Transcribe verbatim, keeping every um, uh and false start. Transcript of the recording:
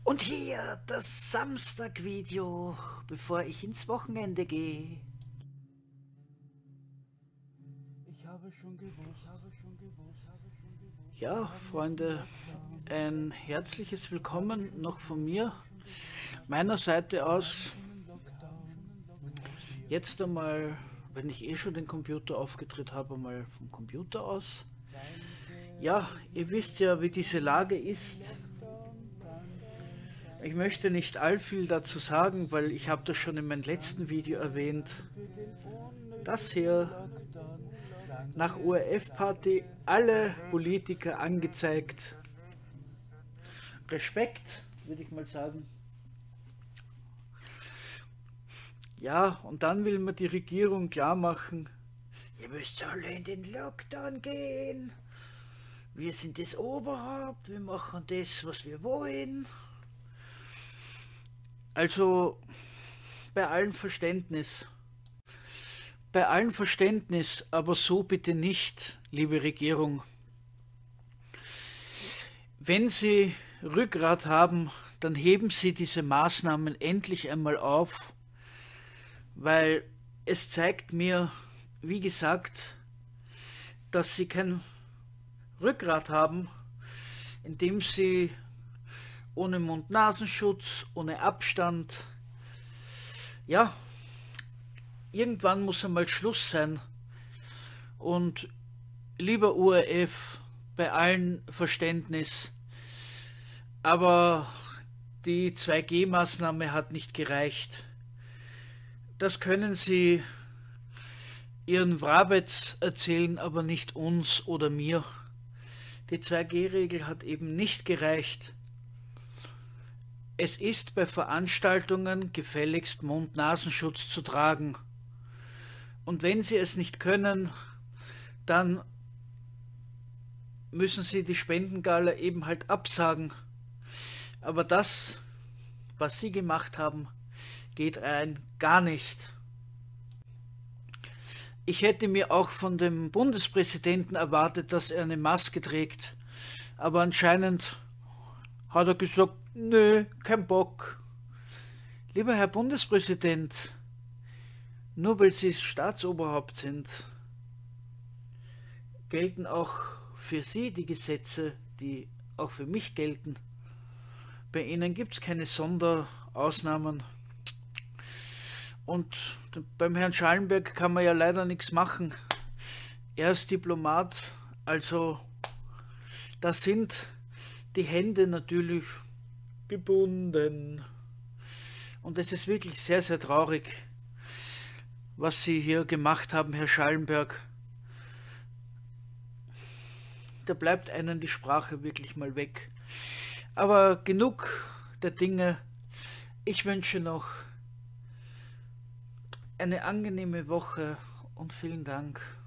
Und hier das Samstag-Video, bevor ich ins Wochenende gehe. Ich habe schon gewusst, ich habe schon gewusst, ich habe schon gewusst. Ja, Freunde, ein herzliches Willkommen noch von mir, meiner Seite aus. Jetzt einmal, wenn ich eh schon den Computer aufgedreht habe, mal vom Computer aus. Ja, ihr wisst ja, wie diese Lage ist. Ich möchte nicht allviel dazu sagen, weil ich habe das schon in meinem letzten Video erwähnt. Das hier, nach O R F-Party, alle Politiker angezeigt. Respekt, würde ich mal sagen. Ja, und dann will man die Regierung klar machen, ihr müsst alle in den Lockdown gehen. Wir sind das Oberhaupt, wir machen das, was wir wollen. Also, bei allem Verständnis. Bei allem Verständnis, aber so bitte nicht, liebe Regierung. Wenn Sie Rückgrat haben, dann heben Sie diese Maßnahmen endlich einmal auf, weil es zeigt mir, wie gesagt, dass Sie kein Rückgrat haben, indem Sie ohne Mund-Nasenschutz, ohne Abstand, ja, irgendwann muss einmal Schluss sein. Und lieber O R F, bei allem Verständnis, aber die zwei G Maßnahme hat nicht gereicht. Das können Sie Ihren Wrabetz erzählen, aber nicht uns oder mir. Die zwei G Regel hat eben nicht gereicht. Es ist bei Veranstaltungen gefälligst Mund-Nasenschutz zu tragen. Und wenn Sie es nicht können, dann müssen Sie die Spendengala eben halt absagen. Aber das, was Sie gemacht haben, geht rein gar nicht. Ich hätte mir auch von dem Bundespräsidenten erwartet, dass er eine Maske trägt. Aber anscheinend hat er gesagt, nö, kein Bock. Lieber Herr Bundespräsident, nur weil Sie Staatsoberhaupt sind, gelten auch für Sie die Gesetze, die auch für mich gelten. Bei Ihnen gibt es keine Sonderausnahmen. Und beim Herrn Schallenberg kann man ja leider nichts machen. Er ist Diplomat, also da sind die Hände natürlich gebunden. Und es ist wirklich sehr, sehr traurig, was Sie hier gemacht haben, Herr Schallenberg. Da bleibt einem die Sprache wirklich mal weg. Aber genug der Dinge. Ich wünsche noch eine angenehme Woche und vielen Dank.